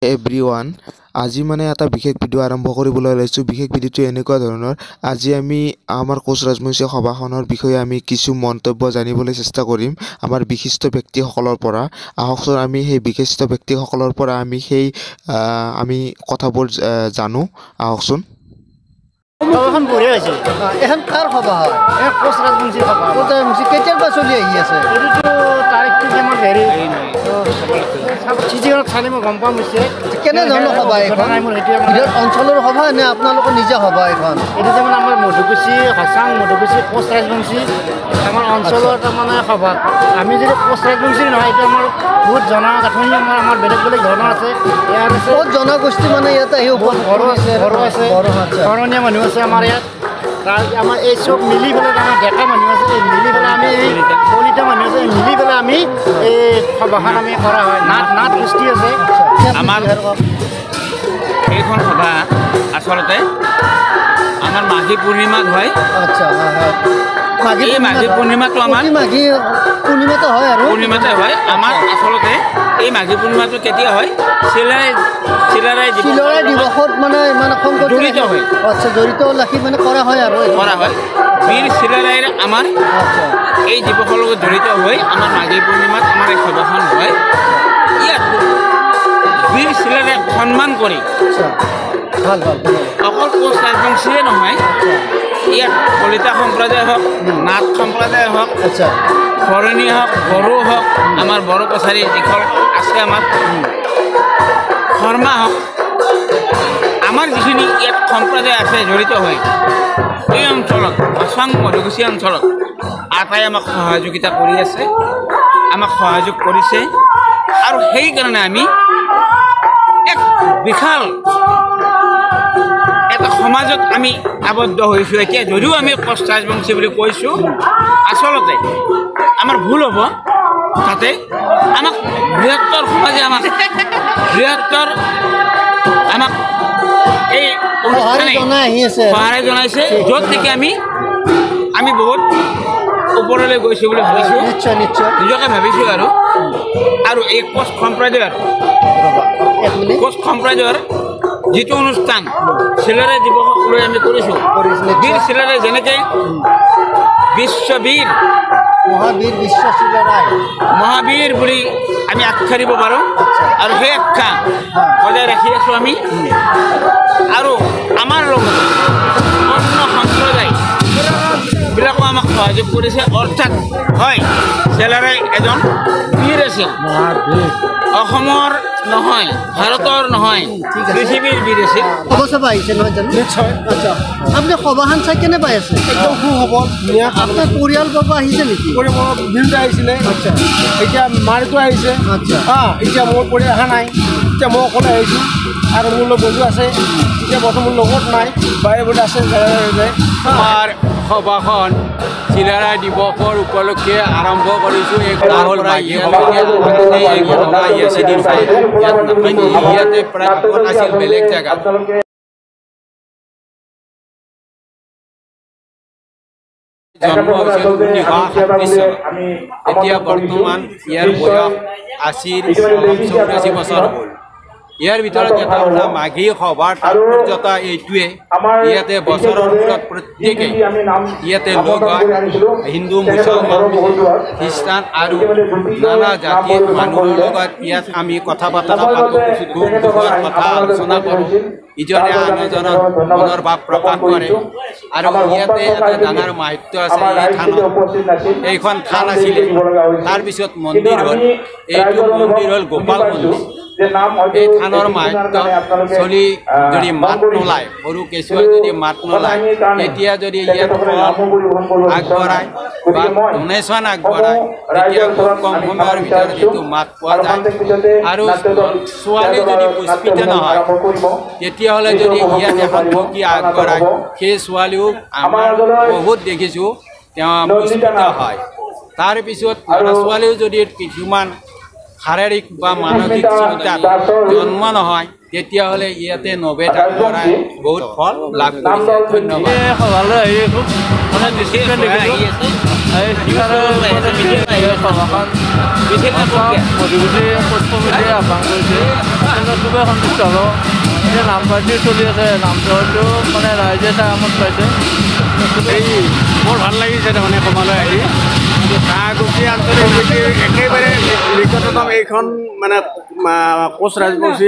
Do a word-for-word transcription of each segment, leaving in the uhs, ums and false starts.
Everyone আজি মানে এটা বিশেষ ভিডিঅ' আৰম্ভ কৰিবলৈ লৈছো। বিশেষ ভিডিঅ'টো এনেকুৱা ধৰণৰ, আজি আমি আমাৰ কোচ ৰাজবংশী সভাখনৰ বিষয়ে আমি কিছু মন্তব্য জানিবলৈ চেষ্টা কৰিম আমাৰ বিশিষ্ট ব্যক্তিসকলৰ পৰা। আহকচোন আমি সেই বিশিষ্ট ব্যক্তিসকলৰ পৰা আমি সেই আমি কথাবোৰ জানো। আহকচোন। সভাখন বঢ়িয়া হৈছে। এখন কাৰ সভা হয়? এই কোচ ৰাজবংশী সভা। কোচ ৰাজবংশী কেতিয়াৰ পৰা চলি আহি আছে? এইটো তাৰিখটো কিমান হেৰি চিঠিখনত চালে মই গম পাম হৈছে। কেনেধৰণৰ সভা এইখন? ভিতৰত অঞ্চলৰ সভা নে আপোনালোকৰ নিজা সভা এইখন? এইটো তাৰমানে আমাৰ মধুকুচি হাচাং মধুকুচি কোচ ৰাজবংশী আমাৰ অঞ্চলৰ তাৰমানে সভা। আমি যদি কোচ ৰাজবংশী নহয়, এইটো আমাৰ বহুত জনগাঁথনি আমাৰ আমাৰ বেলেগ বেলেগ ধৰণৰ আছে। ইয়াত আছে বহুত জনগোষ্ঠী মানে ইয়াতে আহি ঘৰো আছে ঘৰো আছে ঘৰণীয়া মানুহ আছে আমাৰ ইয়াত। তাৰ আমাৰ এই চব মিলি পেলাই আমাৰ ডেকা মানুহ আছে, এই মিলি পেলাই আমি এই দলিত মানুহ আছে, মিলি পেলাই আমি এই সভাখন আমি কৰা হয়। নাট নাট গোষ্ঠী আছে আমাৰ। এইখন সভা আচলতে আমাৰ মাঘী পূৰ্ণিমাত হয়। আচ্ছা মাঘী মাঘী পূৰ্ণিমাটো আমাৰ মাঘী পূৰ্ণিমাটো হয় আৰু পূৰ্ণিমাতে হয় আমাৰ। আচলতে এই মাঘী পূৰ্ণিমাটো কেতিয়া হয়? চিলাই চিলাৰাই চিলাৰাই দিৱসত মানে মানে জড়িত হয়। আচ্ছা জড়িত ৰাখি মানে কৰা হয় আৰু কৰা হয়। বীৰ চিলাৰাইৰ আমাৰ এই দিৱসৰ লগত জড়িত হৈ আমাৰ মাঘী পূৰ্ণিমাত আমাৰ এই সভাখন হয়। ইয়াত বীৰ চিলাৰাইক সন্মান কৰি অকল কোচ ৰাজবংশীয়ে নহয়, ইয়াত কলিতা সম্প্ৰদায় হওক, নাথ সম্প্ৰদায় হওক, শৰণী হওক, বড়ো হওক, আমাৰ বড়ো কছাৰী যিখন আছে আমাৰ শৰ্মা হওক, আমাৰ যিখিনি ইয়াত সম্প্ৰদায় আছে জড়িত হৈ এই অঞ্চলত হাচাং মধুকুচি অঞ্চলত আটাই আমাক সহযোগিতা কৰি আছে, আমাক সহযোগ কৰিছে। আৰু সেইকাৰণে আমি এক বিশাল এটা সমাজত আমি আবদ্ধ হৈছোঁ। এতিয়া যদিও আমি কোচ ৰাজবংশী বুলি কৈছোঁ, আচলতে আমাৰ ভুল হ'ব। তাতে আমাক বৃহত্তৰ সমাজে আমাক বৃহত্তৰ আমাক এই অনুষ্ঠানে সহায় জনাইছে, য'ত নেকি আমি আমি বহুত ওপৰলৈ গৈছোঁ বুলি ভাবিছোঁ, নিশ্চয় নিশ্চয় নিজকে ভাবিছোঁ। আৰু আৰু এই কোচ সম্প্ৰদায়ৰ কোচ সম্প্ৰদায়ৰ যিটো অনুষ্ঠান চিলাৰাই দিৱসক লৈ আমি কৰিছোঁ, বীৰ চিলাৰাই যেনেকৈ বিশ্ববীৰ মহাবীৰ বিশ্ব চিলাৰাই মহাবীৰ বুলি আমি আখ্যা দিব পাৰোঁ, আৰু সেই আখ্যা বজাই ৰাখি আছোঁ আমি। আৰু আমাৰ লগত অন্য সম্প্ৰদায়বিলাকো আমাক সহযোগ কৰিছে। অৰ্থাৎ হয় চিলাৰাই এজন বীৰ আছিল, অসমৰ নহয়, ভাৰতৰ নহয়, পৃথিৱীৰ বীৰ আছিল। সভা আহিছে নহয় জানো? নিশ্চয়। আচ্ছা আপুনি সভাখন চাই কেনে পাই আছে? একদম সুখবৰ ধুনীয়া। আপোনাৰ পৰিয়ালবৰ্গ আহিছে নেকি? পৰিয়ালৰ বিৰুদ্ধে আহিছিলে। আচ্ছা এতিয়া মাৰটো আহিছে। আচ্ছা অঁ এতিয়া মোৰ পৰিয়াল অহা নাই, এতিয়া মই অকলে আহিছোঁ আৰু মোৰ লগত বন্ধু আছে। এতিয়া বৰ্তমান মোৰ লগত নাই, বাৰে বাৰে আছে। আমাৰ সভাখন চিলাৰাই দিৱসৰ উপলক্ষে আৰম্ভ কৰিছোঁ। এই ইয়াতে প্ৰায় আছিল বেলেগ জেগাত। জন্ম হৈছিল ঊনৈছশ সাতত্ৰিছ চনত। এতিয়া বৰ্তমান ইয়াৰ বয়স আশীৰ চৌৰাশী বছৰ হ'ল। ইয়াৰ ভিতৰত এটা কথা, মাঘী সভাৰ তাৎপৰ্যতা এইটোৱে, ইয়াতে বছৰৰ মূৰত প্ৰত্যেকেই ইয়াতে লগ হয়। হিন্দু, মুছলমান, খ্ৰীষ্টান আৰু নানা জাতিৰ মানুহৰ লগত ইয়াত আমি কথা বতৰা পাতোঁ, সুখ দুখৰ কথা আলোচনা কৰোঁ, ইজনে আনজনৰ মনৰ ভাৱ প্ৰকাশ কৰে। আৰু ইয়াতে এটা ডাঙৰ মাহাত্য আছে এই থানত। এইখন থান আছিলে, তাৰপিছত মন্দিৰ হ'ল, এইটো মন্দিৰ হ'ল গোপাল মন্দিৰ। এই থানৰ মাহাত্য চলি যদি মাত নোলায়, সৰু কেঁচুৱাই যদি মাত নোলায়, তেতিয়া যদি ইয়াত আগবঢ়ায় বা ডনেশ্যন আগবঢ়ায়, তেতিয়া খুব কম সময়ৰ ভিতৰত যিটো মাত পোৱা যায়। আৰু ছোৱালী যদি পুষ্পিত নহয়, তেতিয়াহ'লে যদি ইয়াত এখন ঢুকি আগবঢ়ায়, সেই ছোৱালীও আমাৰ বহুত দেখিছোঁ তেওঁ পুষ্পিত হয়। তাৰপিছত ল'ৰা ছোৱালীও যদি কিছুমান শাৰীৰিক বা মানসিক চিন্তাত জন্ম নহয়, তেতিয়াহ'লে ইয়াতে নবেদ আগবঢ়াই বহুত ফল লাভ কৰিছে। ধন্যবাদ। সভালৈ আহি খুব মানে ডিচিপ্লিন দেখিছোঁ। এই সভাখন মধুগুটি কোচ কমিটিয়ে আহ্বান কৰিছে খুবেই সন্তুষ্ট হ'ব এতিয়া নাম পাৰ্টি চলি আছে নামঘৰটো মানে ৰাইজে চাই আমোদ পাইছে এই বৰ ভাল লাগিছে তাৰমানে সমালৈ আহি কাঁহকুছি আঞ্চলিক সমিতিৰ একেবাৰে নিকটতম এইখন মানে কোচ ৰাজবংশী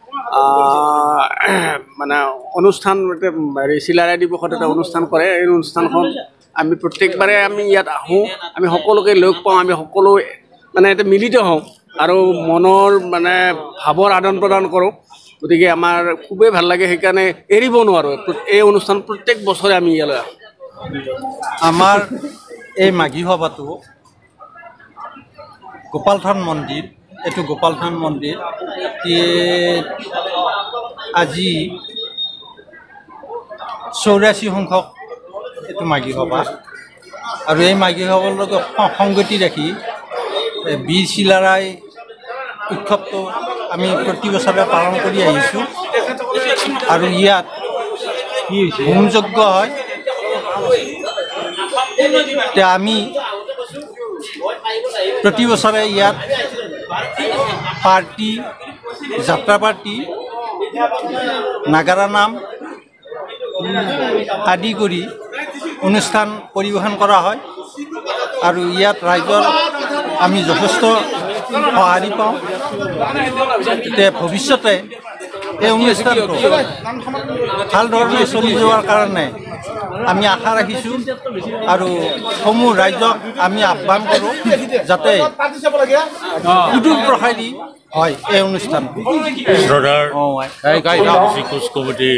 মানে অনুষ্ঠান হেৰি চিলাৰায় দিৱসত এটা অনুষ্ঠান কৰে এই অনুষ্ঠানখন আমি প্ৰত্যেকবাৰে আমি ইয়াত আহোঁ আমি সকলোকে লগ পাওঁ আমি সকলো মানে এটা মিলিত হওঁ আৰু মনৰ মানে ভাৱৰ আদান প্ৰদান কৰোঁ গতিকে আমাৰ খুবেই ভাল লাগে সেইকাৰণে এৰিব নোৱাৰোঁ এই অনুষ্ঠান প্ৰত্যেক বছৰে আমি ইয়ালৈ আহোঁ আমাৰ এই মাঘী সভাটো গোপাল থান মন্দিৰ এইটো গোপাল থান মন্দিৰ আজি চৌৰাশী সংখ্যক এইটো মাঘী সভা আৰু এই মাঘী সভাৰ লগত সংগতি ৰাখি বীৰ চিলাৰায় উৎসৱটো আমি প্ৰতি বছৰে পালন কৰি আহিছোঁ আৰু ইয়াত হোমযজ্ঞ হয় এতিয়া আমি প্ৰতি বছৰে ইয়াত পাৰ্টি যাত্ৰা পাৰ্টি নাগাৰা নাম আদি কৰি অনুষ্ঠান পৰিৱেশন কৰা হয় আৰু ইয়াত ৰাইজৰ আমি যথেষ্ট সঁহাৰি পাওঁ এতিয়া ভৱিষ্যতে এই অনুষ্ঠানটো ভাল ধৰণে চলি যোৱাৰ কাৰণে আমি আশা ৰাখিছোঁ আৰু সমূহ ৰাইজক আমি আহ্বান কৰোঁ যাতে সুদূৰ প্ৰসাৰী হয় এই অনুষ্ঠানটো কোচ কমিটি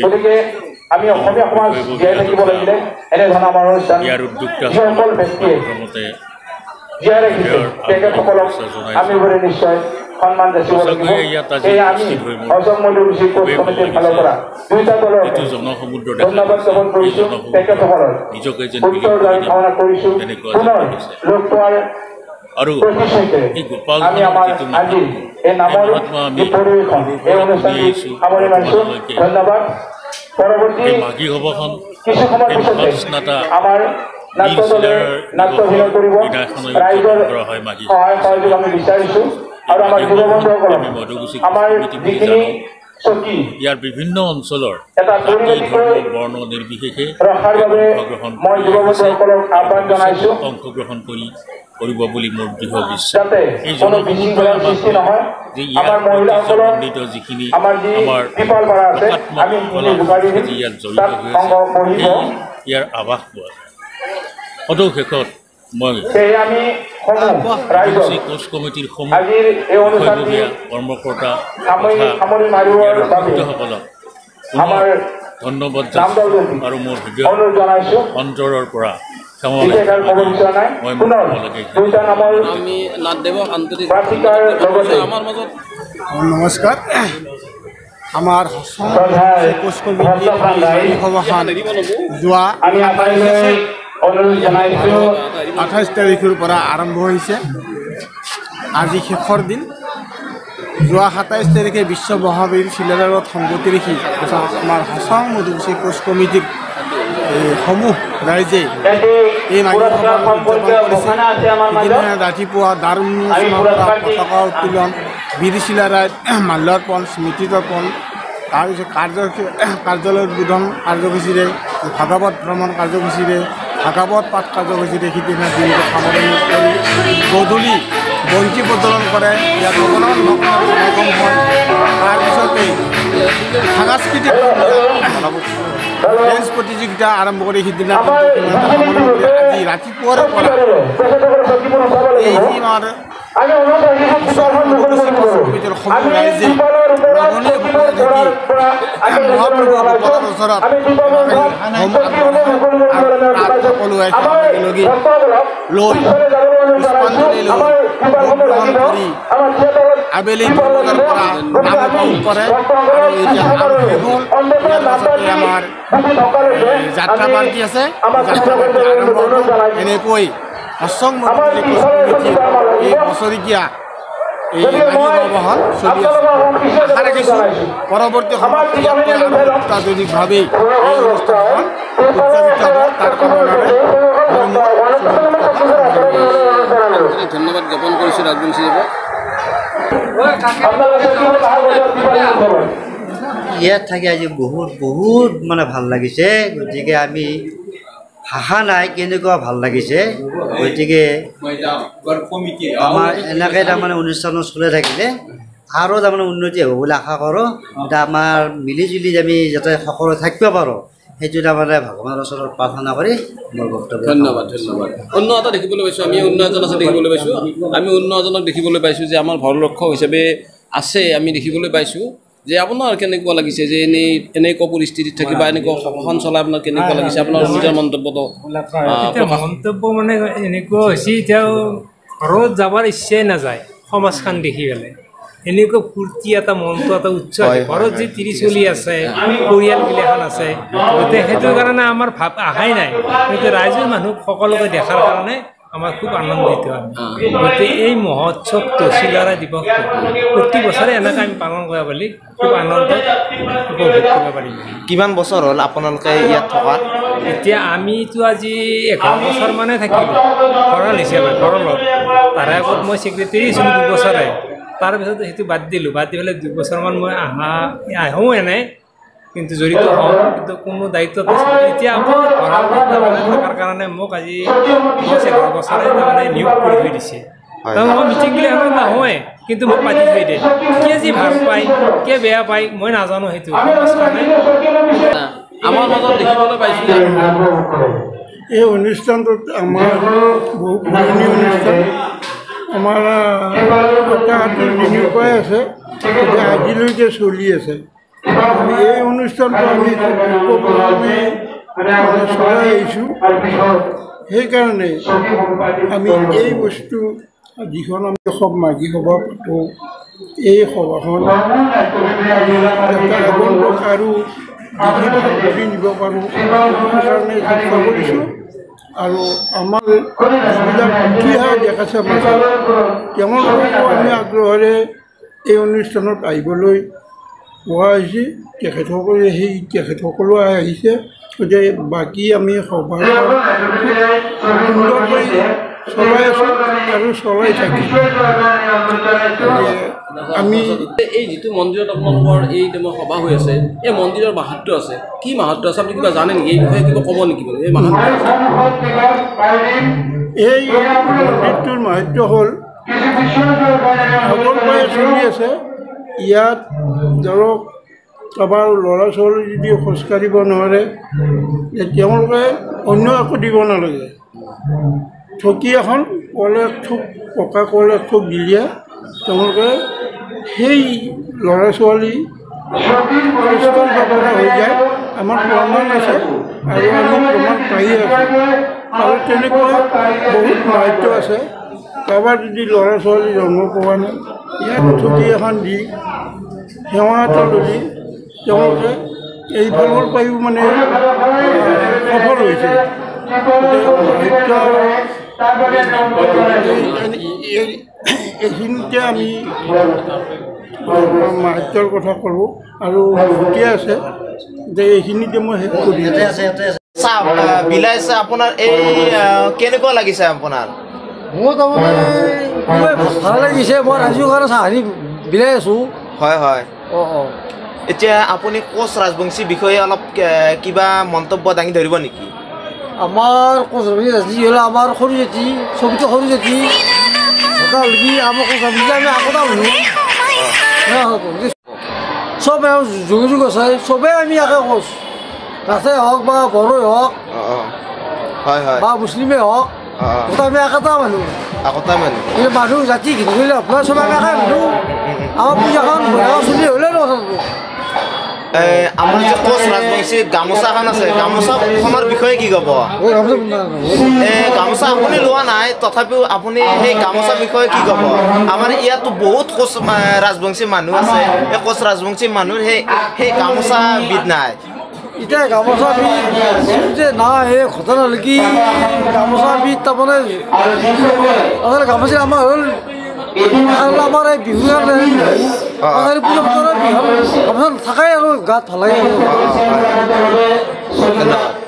ইয়াৰ উদ্যোক্তা প্ৰথমতে ইয়াত আজি উপস্থিত হৈ মোৰ খুবেই ভাল লাগিছে এইটো জনসমুদ্ৰ দেখা এই জনসমুদ্ৰ নিজকে যেন তেনেকুৱা যেন লাগিছে আৰু এই গোপাল যিটো মহাত্মা আমি শুনি আহিছোঁ বৰ্তমানলৈকে এই মাঘী সভাখন এই মহাস্নাতা বীৰ চিলাৰায় দিনাখনেই উদযাপন কৰা হয় মাঘী আমি মধুগুছি সমিতি বুলি জানো ইয়াৰ বিভিন্ন অঞ্চলৰ জাতি ধৰ্ম বৰ্ণ নিৰ্বিশেষে অংশগ্ৰহণ অংশগ্ৰহণ কৰি কৰিব বুলি মোৰ দৃঢ় বিশ্বাস এই জনসমুদ্ৰই আমাক যে ইয়াৰ ঐতিহ্যমণ্ডিত যিখিনি আমাৰ একাত্মক যি ইয়াত জড়িত হৈ আছে ইয়াৰ আভাস পোৱা যায় সদৌ শেষত মই কোচ কমিটিৰ সমূহ বিষয়ববীয়া কৰ্মকৰ্তা তথা পুনৰ ধন্যবাদ আৰু মোৰ হৃদয় অন্তৰৰ পৰা নমস্কাৰ আমাৰ কোচ কমিটিৰ সভাখন যোৱা আঠাইছ তাৰিখৰ পৰা আৰম্ভ হৈছে আজি শেষৰ দিন যোৱা সাতাইছ তাৰিখে বিশ্ব মহাবীৰ চিলাৰায়ত সংগতি ৰাখি আমাৰ হাছং মধুগুছি কোচ কমিটিৰ সমূহ ৰাইজে এই মাঘী সভা উদযাপন কৰিছে ইদিনা ৰাতিপুৱা দাৰুণ পতাকা উত্তোলন বীৰ চিলাৰায়ত মাল্যাৰ্পণ স্মৃতি তৰ্পণ তাৰপিছত কাৰ্য কাৰ্যালয় উদ্বোধন কাৰ্যসূচীৰে ভাগৱত ভ্ৰমণ কাৰ্যসূচীৰে ভাগৱত পাঠ কাৰ্যসূচীৰে সিদিনা দিনটো সামৰণি কৰি গধূলি বন্তি প্ৰজ্বলন কৰে ইয়াত অকণমান সমাগম হয় তাৰপিছতে সাংস্কৃতিক ডেন্স প্ৰতিযোগিতা আৰম্ভ কৰি সিদিনা আজি ৰাতিপুৱাৰ পৰা এই যি আমাৰ কমিটিৰ সমূহ ৰাইজে লগনে মহাপ্ৰভু গোপালৰ ওচৰত সকলোৱে একেলগে লৈ পুষ্পাঞ্জলি লৈ গ্ৰহণ কৰি আবেলি বজাৰ পৰা নাম উপভোগ কৰে আৰু এতিয়া নাম শেষ হ'ল ইয়াৰ পাছতে আমাৰ যাত্ৰা পাৰ্টি আছে যাত্ৰা পাৰ্টি আৰম্ভ হ'ল এনেকৈ হাছং মধুগুছি কোচ কমিটিৰ এই বছৰেকীয়া এই মাঘী সভাখন চলি আছে আশা ৰাখিছোঁ পৰৱৰ্তী সময়ত ইয়াতকৈ আৰু অত্যাধুনিকভাৱে এই অনুষ্ঠানখন উদযাপিত হ'ব তাৰ কামনাৰে ধন্যবাদ জ্ঞাপন কৰিছোঁ ৰাজবংশী দেৱক। ইয়াত থাকি আজি বহুত বহুত মানে ভাল লাগিছে। গতিকে আমি ভাষা নাই কেনেকুৱা ভাল লাগিছে। গতিকে আমাৰ এনেকৈ তাৰমানে অনুষ্ঠান চলি থাকিলে আৰু তাৰমানে উন্নতি হ'ব বুলি আশা কৰোঁ। এতিয়া আমাৰ মিলি জুলি আমি যাতে সকলো থাকিব পাৰোঁ সেইটো তাৰমানে ভগৱানৰ ওচৰত প্ৰাৰ্থনা কৰি মোৰ বক্তব্য। ধন্যবাদ ধন্যবাদ। অন্য এটা দেখিবলৈ পাইছোঁ, আমি অন্য এজন আছে দেখিবলৈ পাইছোঁ। আমি অন্য এজনক দেখিবলৈ পাইছোঁ যে আমাৰ ঘৰৰক্ষক হিচাপে আছে। আমি দেখিবলৈ পাইছোঁ যে আপোনাৰ কেনেকুৱা লাগিছে যে এনেই এনেকুৱা পৰিস্থিতিত থাকি বা এনেকুৱা শাসন চলাই আপোনাৰ কেনেকুৱা লাগিছে? আপোনাৰ নিজৰ মন্তব্যটো। মন্তব্য মানে এনেকুৱা হৈছে, এতিয়াও ঘৰত যাবৰ ইচ্ছাই নাযায় সমাজখন দেখি পেলাই। এনেকুৱা ফূৰ্তি এটা মনটো এটা উৎসাহ ঘৰত যি তিৰি চলি আছে, পৰিয়ালগিলাখন আছে, গতিকে সেইটো কাৰণে আমাৰ ভাৱ অহাই নাই। গতিকে ৰাইজৰ মানুহ সকলোকে দেখাৰ কাৰণে আমাৰ খুব আনন্দিত আমি। গতিকে এই মহোৎসৱটো চিলাৰা দিৱসটো প্ৰতি বছৰে এনেকৈ আমি পালন কৰা বুলি খুব আনন্দ উপভোগ কৰিব পাৰিম। কিমান বছৰ হ'ল আপোনালোকে ইয়াত থকা? এতিয়া আমিতো আজি এঘাৰ বছৰ মানে থাকিলোঁ খৰাল হিচাপে খৰলত। তাৰে আগত মই ছেক্ৰেটেৰী আছিলোঁ দুবছৰে। তাৰপিছত সেইটো বাদ দিলোঁ। বাদ দি পেলাই দুবছৰমান মই অহা আহোঁ এনেই, কিন্তু জড়িত হওঁ, কিন্তু কোনো দায়িত্বত নাছিলোঁ। এতিয়া আকৌ ভঁৰালত তাৰমানে থকাৰ কাৰণে মোক আজি দহ এঘাৰ বছৰে তাৰমানে নিয়োগ কৰি থৈ দিছে। তাৰমানে মই মিটিংগিলাখনত নাহোঁৱে, কিন্তু মোক পাতি থৈ দিয়ে। কিয় যি ভাল পায় কিয় বেয়া পায় মই নাজানো। সেইটো আমাৰ মাজত দেখিবলৈ পাইছোঁ এই অনুষ্ঠানটোত আমাৰ বহু পুৰণি অনুষ্ঠান আমাৰ সপ্তাহটোৰ দিনৰ পৰাই আছে, এতিয়া আজিলৈকে চলি আছে। এই অনুষ্ঠানটো আমি আমি চলাই আহিছোঁ। সেইকাৰণে আমি এই বস্তু যিখন আমি সব মাঘী সভা পাতোঁ, এই সভাখন আমি আগন্তুক আৰু কৰি নিব পাৰোঁ সেইকাৰণে চেষ্টা কৰিছোঁ। আৰু আমাৰ যিবিলাক উঠি অহা দেখাইছে মাজত তেওঁলোককো আমি আগ্ৰহেৰে এই অনুষ্ঠানত আহিবলৈ কোৱা হৈছে। তেখেতসকলে সেই তেখেতসকলো আহিছে। গতিকে বাকী আমি সভা সুন্দৰকৈ চলাই আছোঁ আৰু চলাই থাকিম। আমি এই যিটো মন্দিৰত আপোনালোকৰ এই টাইমত সভা হৈ আছে, এই মন্দিৰৰ মাহাত্য আছে, কি মাহাত্য আছে আপুনি কিবা জানে নেকি? এই বিষয়ে কিবা ক'ব নেকি বাৰু? এই মাহাত্য এই মন্দিৰটোৰ মাহাত্য হ'ল আগৰ পৰাই চলি আছে। ইয়াত ধৰক কাৰোবাৰ ল'ৰা ছোৱালী যদি খোজকাঢ়িব নোৱাৰে তেওঁলোকে অন্য একো দিব নালাগে। চকী এখন কলে থোক পকা কলে থোক দিলে তেওঁলোকে সেই ল'ৰা ছোৱালী খোজকাঢ়িব পৰা হৈ যায়। আমাৰ প্ৰমাণ আছে আৰু আমি প্ৰমাণ পায়ে আছোঁ। আৰু তেনেকুৱা বহুত মাহাত্য আছে। কাৰোবাৰ যদি ল'ৰা ছোৱালী জন্ম পোৱা নাই ইয়াত চকী এখন দি সেৱা এটা ল'লি তেওঁলোকে এইফালৰ পৰাও মানে সফল হৈছে। এইখিনিতে আমি মাহাত্যৰ কথা কৰোঁ আৰু ভূতি আছে যে এইখিনিতে মই শেষ কৰি চাহ বিলাইছে আপোনাৰ এই কেনেকুৱা লাগিছে আপোনাৰ? মোৰ তাৰমানে ভাল লাগিছে। মই ৰাইজৰ কাৰণে চাহ আনি বিলাই আছোঁ। হয় হয়। অঁ অঁ এতিয়া আপুনি কোচ ৰাজবংশীৰ বিষয়ে অলপ কিবা মন্তব্য দাঙি ধৰিব নেকি? আমাৰ কোচ ৰাজবংশী জাতি হ'লে আমাৰ সৰু জাতি, চবটো সৰু জাতি এটা হ'লে আমাৰ কোচ ৰাজবংশী আমি আগতে শুনো চব যোগাযোগ আছে। চবেই আমি একে কোচ, ৰাস্তাই হওক বা বড়োই হওক হয় হয় বা মুছলিমেই হওক, আমি একেটা মানুহ একতা মানুহ এই মানুহ জাতি ঘিনি কৰিলে আপোনাৰ চব আমি একে মানুহ। আমাৰ পূজাখন চলি হ'লে নথাকো। আমাৰ যে কোচ ৰাজবংশীৰ গামোচাখন আছে, গামোচাখনৰ বিষয়ে কি ক'ব? গামোচা আপুনি লোৱা নাই, তথাপিও আপুনি সেই গামোচাৰ বিষয়ে কি ক'ব? আমাৰ ইয়াতো বহুত কোচ ৰাজবংশী মানুহ আছে। এই কোচ ৰাজবংশী মানুহৰ সেই সেই গামোচা বিধ নাই। এতিয়া গামোচা বিধ যে নাই এই ঘটনা কি গামোচা বিধ তাৰমানে আচলতে গামোচা আমাৰ হ'ল আমাৰ এই বিহু কাৰণে পূজা বতৰত বিহু গামোচা থাকাই আৰু গাত ভাল লাগে।